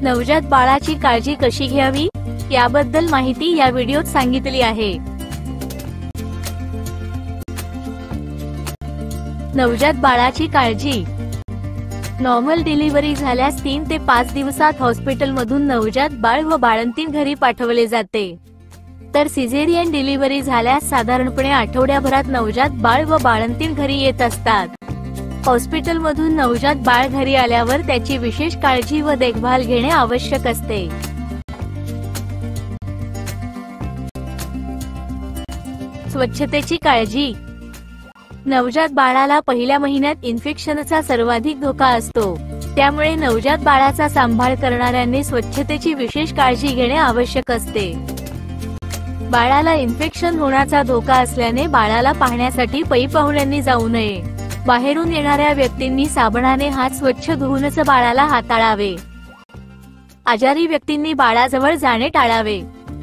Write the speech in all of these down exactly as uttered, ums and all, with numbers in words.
नवजात बाळाची काळजी कशी घ्यावी याबद्दल माहिती या व्हिडिओत सांगितली आहे। नवजात बाळाची काळजी। नॉर्मल डिलिव्हरी झाल्यास तीन ते पाच दिवसात हॉस्पिटलमधून नवजात बाळ व बाळंतीण घरी पाठवले जाते, तर सिझेरियन डिलिव्हरी झाल्यास साधारणपणे आठवड्याभरात नवजात बाळ व बाळंतीण घरी येत असतात। हॉस्पिटलमधून नवजात बाळ घरी आल्यावर त्याची विशेष काळजी व देखभाल घेणे आवश्यक असते। स्वच्छतेची काळजी। नवजात बाळाला पहिल्या महिन्यात इन्फेक्शनचा सर्वाधिक धोका असतो, त्यामुळे नवजात बाळाचा सांभाळ करणाऱ्यांनी स्वच्छतेची विशेष काळजी घेणे आवश्यक असते। बाळाला इन्फेक्शन होण्याचा धोका असल्याने बाळाला पाहण्यासाठी पै पाहुण्यांनी जाऊ नये। बाहेरून येणाऱ्या व्यक्तींनी साबणाने हात स्वच्छ धुवूनच बाळाला हाताळावे। आजारी व्यक्तींनी बाळाजवळ जाणे टाळावे।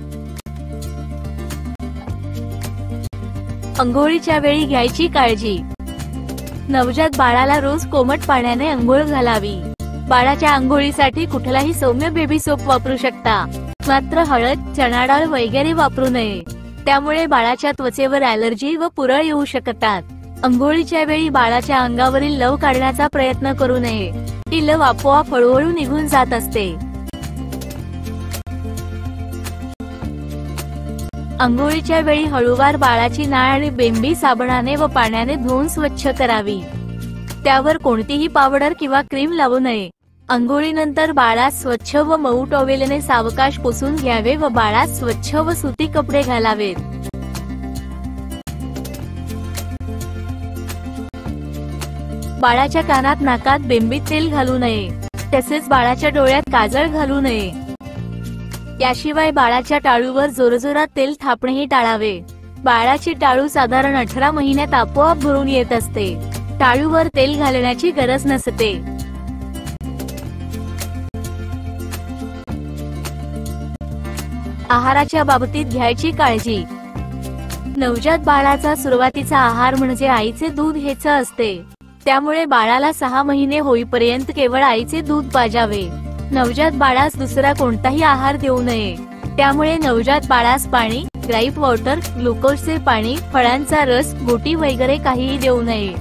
अंघोळीच्या वेळी घ्यायची काळजी। नवजात बाळाला रोज कोमट पाण्याने अंघोळ घालावी। बाळाच्या अंघोळीसाठी कुठलाही सौम्य बेबी सोप वापरू शकता, मात्र हळद, चणा डाळ वगैरे वापरू नये, त्यामुळे बाळाच्या त्वचेवर ॲलर्जी व पुरळ येऊ शकतात। अंघोळीच्या वेळी बाळाच्या अंगावरील लव काढण्याचा प्रयत्न करू नये, ती लव आपोआप हळूहळू निघून जात असते। अंघोळीच्या वेळी हळूवार बाळाची नाळ आणि बेंबी साबणाने व पाण्याने धुवून स्वच्छ करावी, त्यावर कोणतीही पावडर किंवा क्रीम लावू नये। अंघोळीनंतर बाळास स्वच्छ व मऊ टॉवेलने सावकाश पुसून घ्यावे व बाळास स्वच्छ व सुती कपडे घालावेत। बाळाच्या कानात नाकात बेंबीत तेल घालू नये, तसेच बाळाच्या डोळ्यात काजळ घालू नये। याशिवाय बाळाच्या टाळूवर जोरजोरात तेल थापणेही टाळावे। बाळाची टाळू साधारण अठरा महिन्यात आपोआप भरून येत असते, टाळूवर तेल घालण्याची गरज नसते। आहाराच्या बाबतीत घ्यायची काळजी। नवजात बाळाचा सुरुवातीचा आहार म्हणजे आईचे दूध हेच असते, त्यामुळे बाळाला सहा महिने होईपर्यंत केवळ आईचे दूध पाजावे। नवजात बाळास दुसरा कोणताही आहार देऊ नये, त्यामुळे नवजात बाळास पाणी, ग्राईप वॉटर, ग्लुकोजचे पाणी, फळांचा रस, गोटी वगैरे काहीही देऊ नये।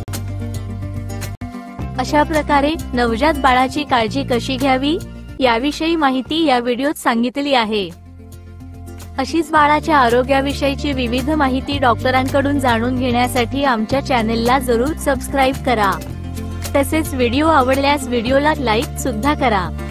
अशा प्रकारे नवजात बाळाची काळजी कशी घ्यावी याविषयी माहिती या व्हिडिओत सांगितली आहे। अशीच बाळाच्या आरोग्याविषयीची विविध माहिती डॉक्टरांकडून जाणून घेण्यासाठी आमच्या चॅनेलला जरूर सबस्क्राईब करा। तसेच व्हिडिओ आवडल्यास व्हिडिओला लाईक सुद्धा करा।